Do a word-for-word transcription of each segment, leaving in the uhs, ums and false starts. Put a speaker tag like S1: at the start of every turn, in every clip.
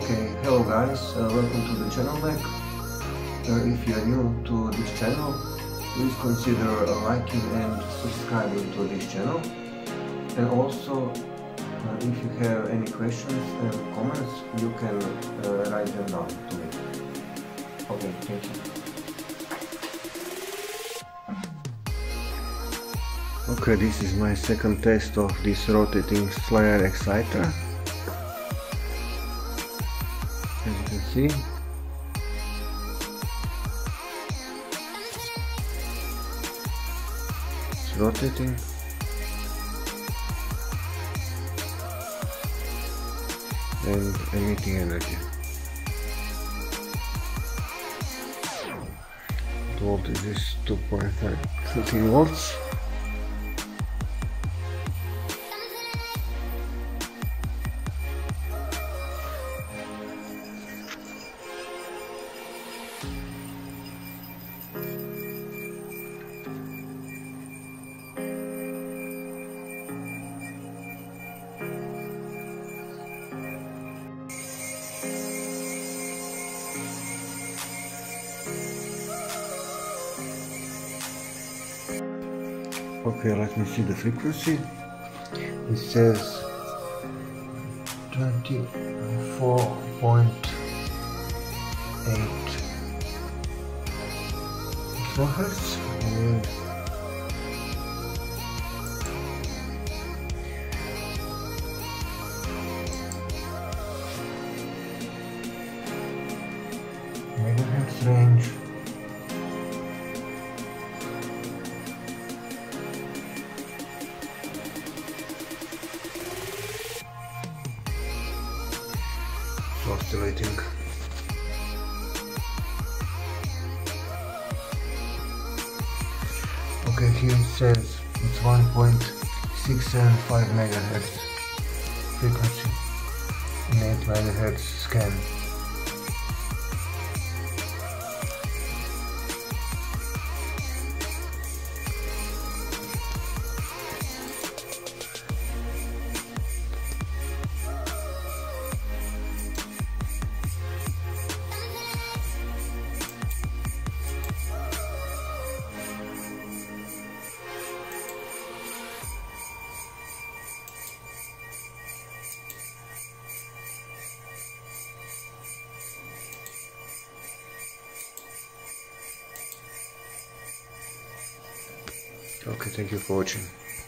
S1: Okay, hello guys, uh, welcome to the channel back. Uh, if you are new to this channel, please consider uh, liking and subscribing to this channel. And also, uh, if you have any questions and comments, you can uh, write them down to me. Okay, thank you. Okay, this is my second test of this rotating flare exciter. As you can see, it's rotating. And emitting energy. The voltage is two point five thirteen volts. Okay, let me see the frequency. It says twenty-four point eight kilohertz. And megahertz range. Oscillating. Okay, here it says it's one point six seven five megahertz frequency in eight megahertz scan. Okay, thank you for watching.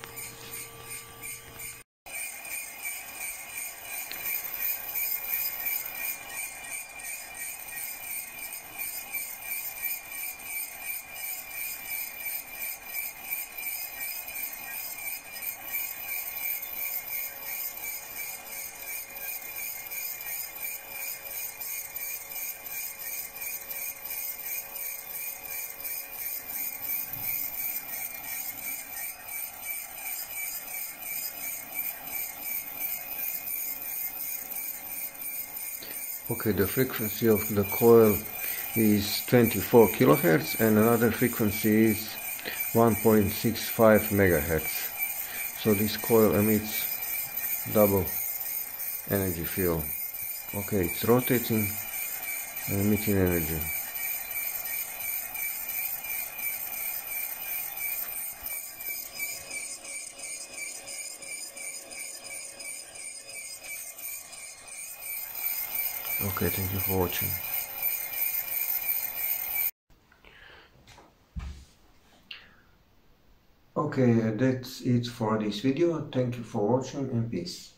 S1: Okay, the frequency of the coil is twenty-four kilohertz and another frequency is one point six five megahertz. So this coil emits double energy field. Okay, it's rotating and emitting energy. Okay, thank you for watching. Okay, that's it for this video. Thank you for watching and peace.